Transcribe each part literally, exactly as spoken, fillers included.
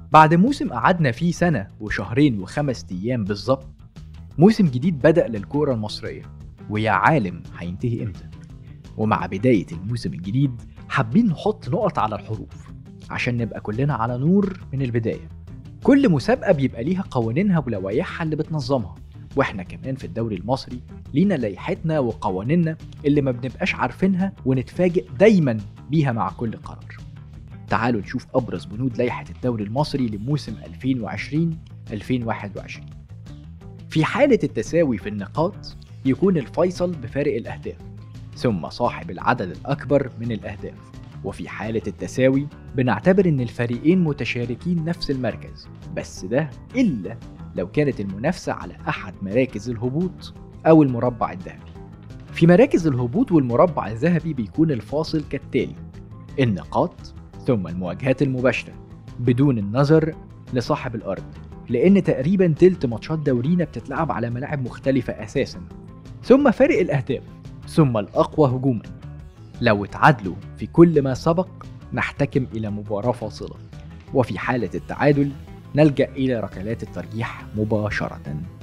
بعد موسم قعدنا فيه سنة وشهرين وخمس أيام بالظبط، موسم جديد بدأ للكورة المصرية، ويا عالم هينتهي إمتى؟ ومع بداية الموسم الجديد حابين نحط نقط على الحروف عشان نبقى كلنا على نور من البداية. كل مسابقة بيبقى ليها قوانينها ولوائحها اللي بتنظمها، واحنا كمان في الدوري المصري لينا لائحتنا وقوانيننا اللي ما بنبقاش عارفينها ونتفاجئ دايما بيها مع كل قرار. تعالوا نشوف أبرز بنود لائحة الدوري المصري لموسم ألفين وعشرين ألفين وواحد وعشرين. في حالة التساوي في النقاط يكون الفيصل بفارق الأهداف، ثم صاحب العدد الأكبر من الأهداف. وفي حالة التساوي بنعتبر إن الفريقين متشاركين نفس المركز، بس ده إلا لو كانت المنافسة على أحد مراكز الهبوط أو المربع الذهبي. في مراكز الهبوط والمربع الذهبي بيكون الفاصل كالتالي: النقاط ثم المواجهات المباشرة بدون النظر لصاحب الأرض، لأن تقريبا تلت ماتشات دورينا بتتلعب على ملاعب مختلفة أساسا، ثم فارق الأهداف، ثم الأقوى هجوما. لو اتعادلوا في كل ما سبق نحتكم إلى مباراة فاصلة، وفي حالة التعادل نلجأ إلى ركلات الترجيح مباشرة.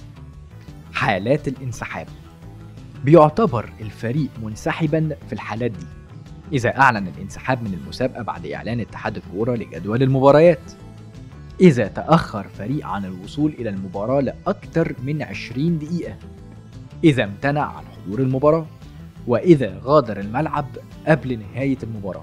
حالات الانسحاب: بيعتبر الفريق منسحبا في الحالات دي إذا أعلن الانسحاب من المسابقة بعد إعلان اتحاد الكورة لجدول المباريات، إذا تأخر فريق عن الوصول إلى المباراة لأكثر من عشرين دقيقة، إذا امتنع عن حضور المباراة، وإذا غادر الملعب قبل نهاية المباراة.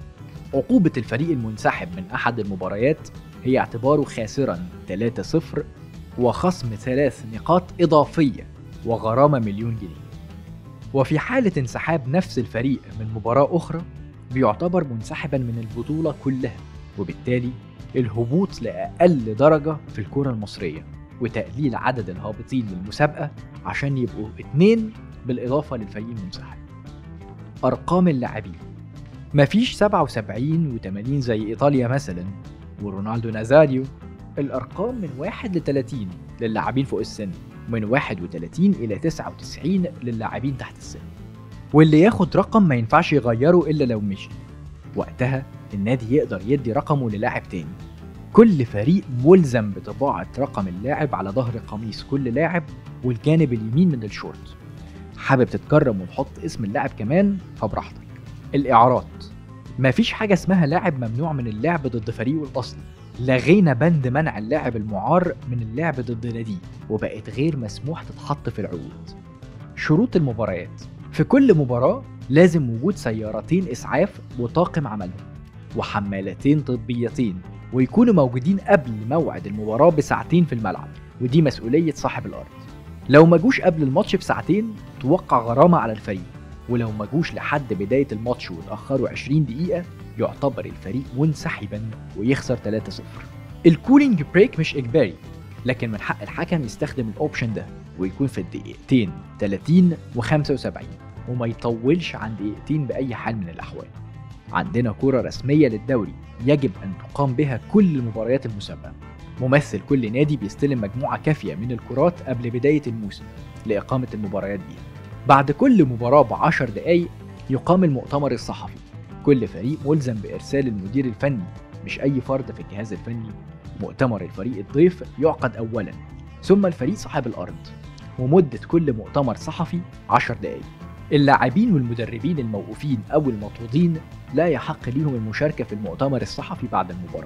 عقوبة الفريق المنسحب من أحد المباريات هي اعتباره خاسرا ثلاثة صفر وخصم ثلاث نقاط إضافية وغرامة مليون جنيه. وفي حالة انسحاب نفس الفريق من مباراة أخرى بيعتبر منسحبا من البطولة كلها، وبالتالي الهبوط لأقل درجة في الكرة المصرية، وتقليل عدد الهابطين للمسابقة عشان يبقوا اتنين بالإضافة للفريق المنسحب. أرقام اللاعبين: مفيش سبعة وسبعين وثمانين زي إيطاليا مثلا ورونالدو نازاريو. الأرقام من واحد لثلاثين للاعبين فوق السن، من واحد وثلاثين إلى تسعة وتسعين للاعبين تحت السن، واللي ياخد رقم ما ينفعش يغيره إلا لو مشي، وقتها النادي يقدر يدي رقمه للاعب تاني. كل فريق ملزم بطباعة رقم اللاعب على ظهر قميص كل لاعب والجانب اليمين من الشورت. حابب تتكرم وتحط اسم اللاعب كمان فبراحتك. الإعارات: مفيش حاجة اسمها لاعب ممنوع من اللعب ضد فريقه الأصلي، لغينا بند منع اللاعب المعار من اللعب ضد ناديه، وبقت غير مسموح تتحط في العقود. شروط المباريات: في كل مباراة لازم وجود سيارتين إسعاف وطاقم عملهم وحمالتين طبيتين، ويكونوا موجودين قبل موعد المباراة بساعتين في الملعب، ودي مسؤولية صاحب الأرض. لو ما جوش قبل الماتش بساعتين توقع غرامة على الفريق، ولو ما جوش لحد بداية الماتش وتأخروا عشرين دقيقة يعتبر الفريق منسحبا ويخسر ثلاثة صفر. الكولينج بريك مش إجباري، لكن من حق الحكم يستخدم الأوبشن ده ويكون في الدقيقتين ثلاثين وخمسة وسبعين، وما يطولش عن دقيقتين بأي حال من الأحوال. عندنا كرة رسمية للدوري يجب أن تقام بها كل مباريات المسابقة. ممثل كل نادي بيستلم مجموعة كافية من الكرات قبل بداية الموسم لإقامة المباريات دي. بعد كل مباراة بعشر دقايق يقام المؤتمر الصحفي. كل فريق ملزم بإرسال المدير الفني مش أي فرد في الجهاز الفني. مؤتمر الفريق الضيف يعقد أولا، ثم الفريق صاحب الأرض، ومدة كل مؤتمر صحفي عشر دقايق. اللاعبين والمدربين الموقوفين أو المطرودين لا يحق ليهم المشاركة في المؤتمر الصحفي بعد المباراة.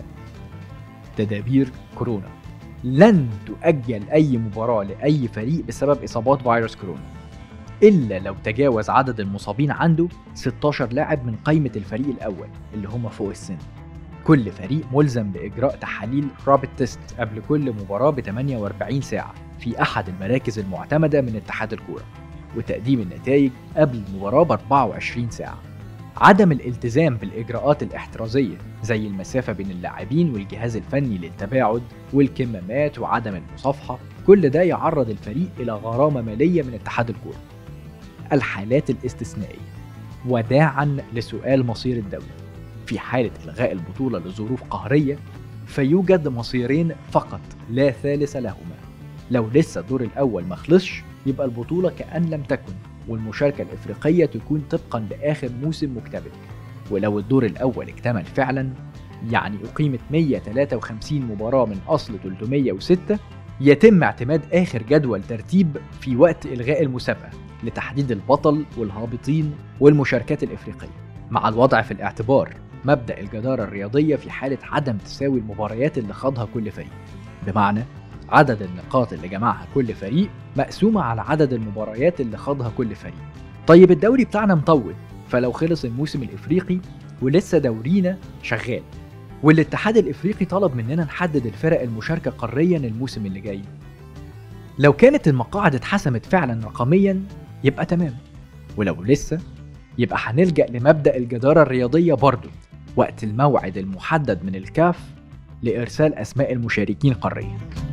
تدابير كورونا: لن تؤجل أي مباراة لأي فريق بسبب إصابات فيروس كورونا إلا لو تجاوز عدد المصابين عنده ستاشر لاعب من قائمة الفريق الأول اللي هم فوق السن. كل فريق ملزم بإجراء تحاليل رابيد تيست قبل كل مباراة ب ثمانية وأربعين ساعة في أحد المراكز المعتمدة من اتحاد الكورة، وتقديم النتائج قبل المباراة ب أربعة وعشرين ساعة. عدم الالتزام بالإجراءات الاحترازية زي المسافة بين اللاعبين والجهاز الفني للتباعد والكمامات وعدم المصافحة، كل ده يعرض الفريق إلى غرامة مالية من اتحاد الكورة. الحالات الاستثنائية: وداعا لسؤال مصير الدوري. في حالة إلغاء البطولة لظروف قهرية فيوجد مصيرين فقط لا ثالث لهما. لو لسه الدور الأول مخلصش يبقى البطولة كأن لم تكن، والمشاركة الإفريقية تكون طبقا لآخر موسم مكتمل. ولو الدور الأول اكتمل فعلا يعني أقيمت مية وتلاتة وخمسين مباراة من أصل تلتمية وستة، يتم اعتماد آخر جدول ترتيب في وقت إلغاء المسابقة لتحديد البطل والهابطين والمشاركات الإفريقية، مع الوضع في الاعتبار مبدأ الجدارة الرياضية في حالة عدم تساوي المباريات اللي خاضها كل فريق، بمعنى عدد النقاط اللي جمعها كل فريق مقسومة على عدد المباريات اللي خاضها كل فريق. طيب الدوري بتاعنا مطول، فلو خلص الموسم الإفريقي ولسه دورينا شغال، والاتحاد الإفريقي طلب مننا نحدد الفرق المشاركة قاريا الموسم اللي جاي، لو كانت المقاعد اتحسمت فعلا رقميا يبقى تمام، ولو لسه يبقى هنلجأ لمبدأ الجدارة الرياضية برضو وقت الموعد المحدد من الكاف لإرسال أسماء المشاركين قاريا.